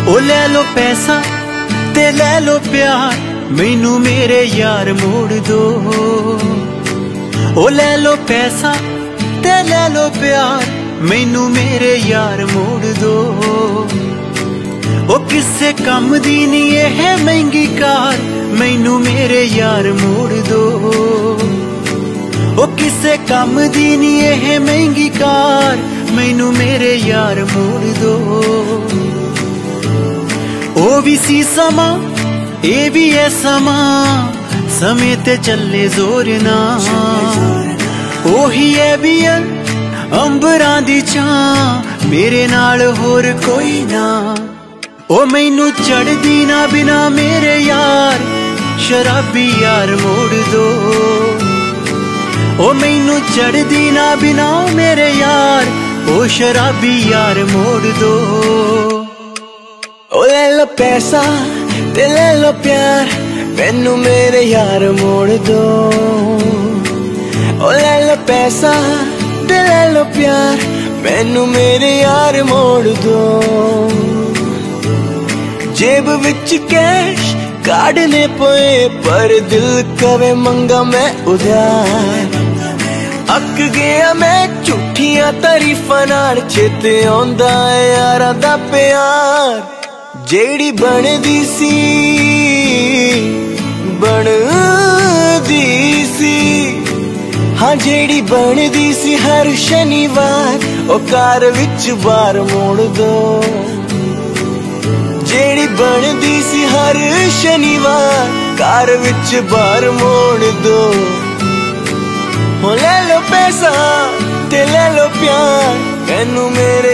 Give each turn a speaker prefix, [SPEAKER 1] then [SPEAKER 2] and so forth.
[SPEAKER 1] ओ ले लो पैसा ते ले लो प्यार, मैनू मेरे यार मोड़ दो। ओ ले लो पैसा ते ले लो प्यार, मैनू मेरे यार मोड़ दो। ओ किसे कम दी नी एह महंगी कार, मैनू मेरे यार मोड़ दो। ओ किसे कम दी नी एह महंगी कार, मैनू मेरे यार मोड़ दो। ओ भी सी समा ए भी है समा, समय ते चले जोर ना। ओही है भी है अंबरां दी छां, मेरे नाल होर कोई ना। ओ मैनू चढ़दी ना बिना मेरे यार, शराबी यार मोड़ दो। ओ मैनू चढ़दी ना बिना मेरे यार, ओ शराबी यार मोड़ दो।
[SPEAKER 2] ओ ले लो पैसा ते ले लो प्यार, मैनू मेरे यार मोड़ दो। ओ ले लो पैसा ते ले लो प्यार, मैनू मेरे यार मोड़ दो। जेब विच कैश काढ़ने पे, पर दिल कवे मंगा मैं उधार। अक गया मैं झूठियां तारीफां नाल, चेते आउंदा है यारां दा प्यार। जेड़ी बनदी सी हाँ जेड़ी बनदी सी हर शनिवार, ओ कार विच बार मोड़ दो। जेड़ी बनदी सी हर शनिवार, कार विच बार मोड़ दो। हो ले लो पैसा ते ले लो प्यार, मैनू मेरे